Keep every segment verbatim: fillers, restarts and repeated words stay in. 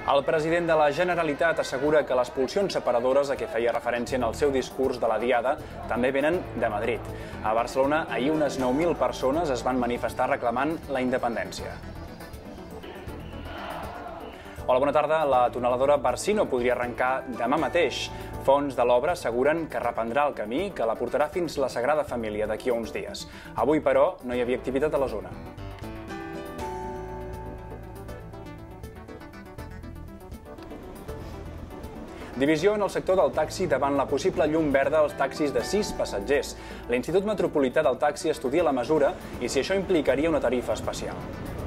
El president de la Generalitat assegura que les pulsions separadores a què feia referència en el seu discurs de la Diada també venen de Madrid. A Barcelona, ahir unes nou mil persones es van manifestar reclamant la independència. Hola, bona tarda. La tuneladora Barsino podria arrencar demà mateix. Fons de l'obra asseguren que reprendrà el camí que la portarà fins la Sagrada Família d'aquí a uns dies. Avui, però, no hi havia activitat a la zona. Divisió en el sector del taxi davant la possible llum verda als taxis de sis passatgers. L'Institut Metropolità del Taxi estudia la mesura i si això implicaria una tarifa especial.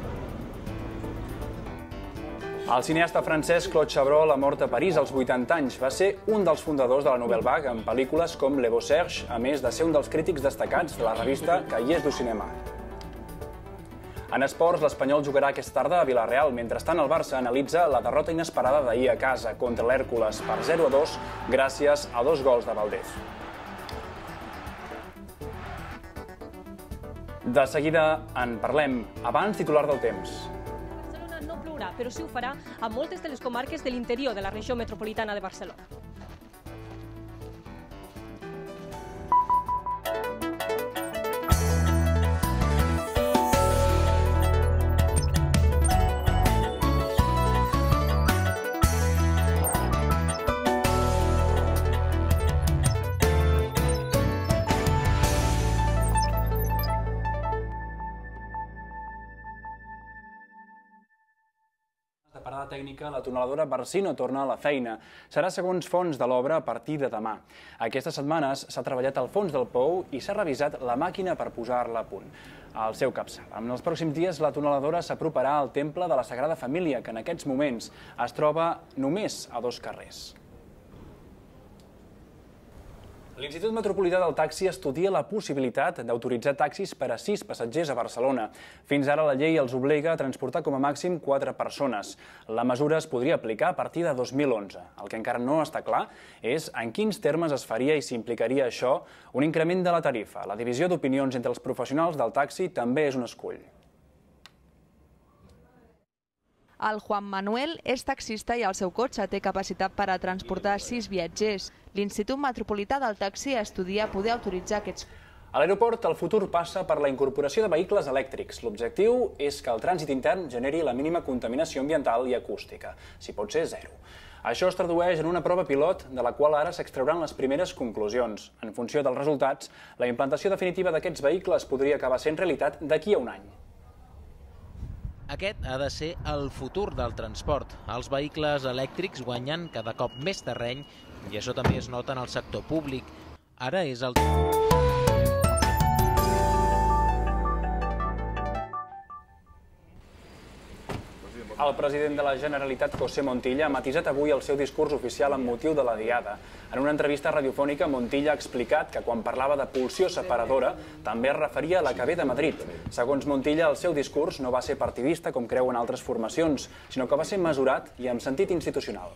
El cineasta francès Claude Chabrol ha mort a París als vuitanta anys. Va ser un dels fundadors de la Nouvelle Vague en pel·lícules com Le Beau Serge, a més de ser un dels crítics destacats de la revista Cahiers du Cinéma. En esports, l'Espanyol jugarà aquesta tarda a Vila-real. Mentrestant, el Barça analitza la derrota inesperada d'ahir a casa contra l'Hèrcules per zero a dos gràcies a dos gols de Valdés. De seguida en parlem. Abans, titular del temps. Barcelona no plourà, però sí ho farà a moltes de les comarques de l'interior de la regió metropolitana de Barcelona. De parada tècnica, la tuneladora Barsino torna a la feina. Serà segons fons de l'obra a partir de demà. Aquestes setmanes s'ha treballat al fons del pou i s'ha revisat la màquina per posar-la a punt al seu capçal. En els pròxims dies, la tuneladora s'aproparà al Temple de la Sagrada Família, que en aquests moments es troba només a dos carrers. L'Institut Metropolità del Taxi estudia la possibilitat d'autoritzar taxis per a sis passatgers a Barcelona. Fins ara la llei els obliga a transportar com a màxim quatre persones. La mesura es podria aplicar a partir de dos mil onze. El que encara no està clar és en quins termes es faria i s'implicaria això un increment de la tarifa. La divisió d'opinions entre els professionals del taxi també és un escull. El Juan Manuel és taxista i el seu cotxe té capacitat per a transportar sis viatgers. L'Institut Metropolità del Taxi estudia poder autoritzar aquests. A l'aeroport, el futur passa per la incorporació de vehicles elèctrics. L'objectiu és que el trànsit intern generi la mínima contaminació ambiental i acústica, si pot ser zero. Això es tradueix en una prova pilot de la qual ara s'extrauran les primeres conclusions. En funció dels resultats, la implantació definitiva d'aquests vehicles podria acabar sent realitat d'aquí a un any. Aquest ha de ser el futur del transport. Els vehicles elèctrics guanyen cada cop més terreny i això també es nota en el sector públic. Ara és el... El president de la Generalitat, José Montilla, ha matisat avui el seu discurs oficial amb motiu de la Diada. En una entrevista radiofònica, Montilla ha explicat que quan parlava de pulsió separadora també es referia a la que ve de Madrid. Segons Montilla, el seu discurs no va ser partidista com creuen altres formacions, sinó que va ser mesurat i amb sentit institucional.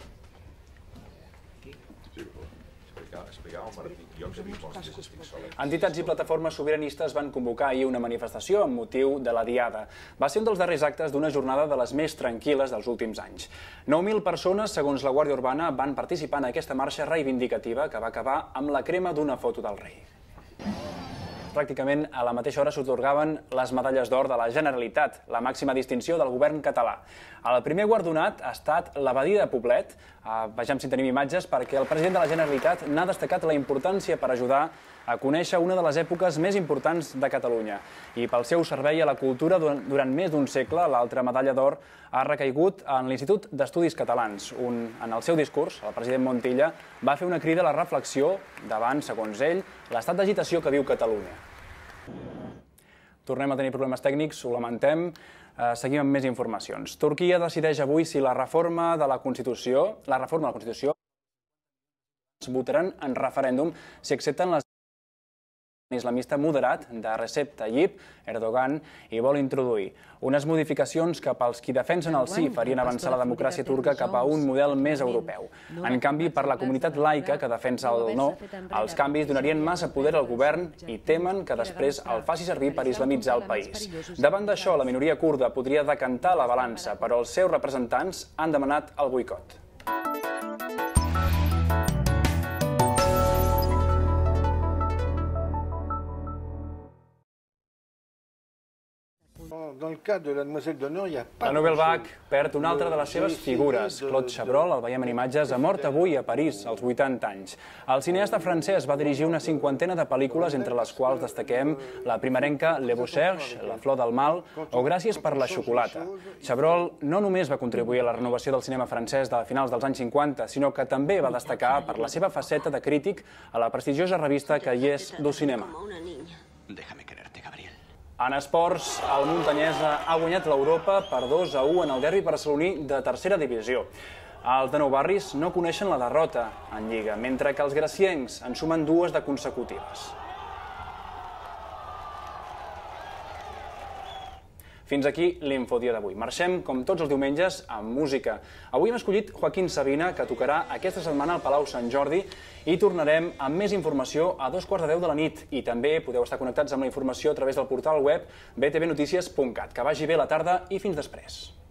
Entitats i plataformes sobiranistes van convocar ahir una manifestació amb motiu de la Diada. Va ser un dels darrers actes d'una jornada de les més tranquil·les dels últims anys. nou mil persones, segons la Guàrdia Urbana, van participar en aquesta marxa reivindicativa que va acabar amb la crema d'una foto del rei. Pràcticament a la mateixa hora s'atorgaven les medalles d'or de la Generalitat, la màxima distinció del govern català. El primer guardonat ha estat l'Abadia de Poblet. Vejam si tenim imatges, perquè el president de la Generalitat n'ha destacat la importància per ajudar a conèixer una de les èpoques més importants de Catalunya. I pel seu servei a la cultura durant més d'un segle, l'altra medalla d'or ha recaigut en l'Institut d'Estudis Catalans. En el seu discurs, el president Montilla va fer una crida a la reflexió davant, segons ell, l'estat d'agitació que viu Catalunya. Tornem a tenir problemes tècnics, ho lamentem. Seguim amb més informacions. Turquia decideix avui si la reforma de la Constitució, la reforma de la Constitució, votaran en referèndum si accepten les islamista moderat de Recep Tayyip Erdogan hi vol introduir. Unes modificacions que pels qui defensen el sí farien avançar la democràcia turca cap a un model més europeu. En canvi, per la comunitat laica que defensa el no, els canvis donarien massa poder al govern i temen que després el faci servir per islamitzar el país. Davant d'això, la minoria kurda podria decantar la balança, però els seus representants han demanat el boicot. La Nouvelle Vague perd una altra de les seves figures. Claude Chabrol, el veiem en imatges, ha mort avui a París, als vuitanta anys. El cineasta francès va dirigir una cinquantena de pel·lícules, entre les quals destaquem la primerenca Le Boucherche, La flor del mal o Gràcies per la xocolata. Chabrol no només va contribuir a la renovació del cinema francès de finals dels anys cinquanta, sinó que també va destacar per la seva faceta de crític a la prestigiosa revista Cahiers du Cinema. Déjame quererte, Gabriel. En esports, el Muntanyès ha guanyat l'Europa per dos a u en el derbi barceloní de tercera divisió. Els de Nou Barris no coneixen la derrota en Lliga, mentre que els graciencs en sumen dues de consecutives. Fins aquí l'Infodia d'avui. Marxem, com tots els diumenges, amb música. Avui hem escollit Joaquín Sabina, que tocarà aquesta setmana al Palau Sant Jordi, i tornarem amb més informació a dos quarts de deu de la nit. I també podeu estar connectats amb la informació a través del portal web b t v notícies punt cat. Que vagi bé la tarda i fins després.